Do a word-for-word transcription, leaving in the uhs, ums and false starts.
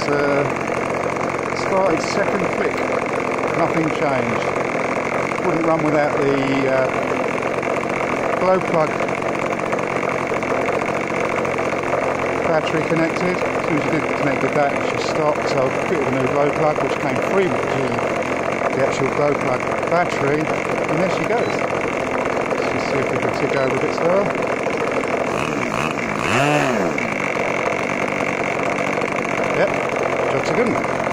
was uh, started second click, nothing changed. Wouldn't run without the uh, glow plug battery connected. As soon as you did connect with that, it just stopped. So I fitted a new glow plug, which came free with the, the actual glow plug battery, and there she goes. Let's just see if we can tick over a bit slower. Yep, that's a good one.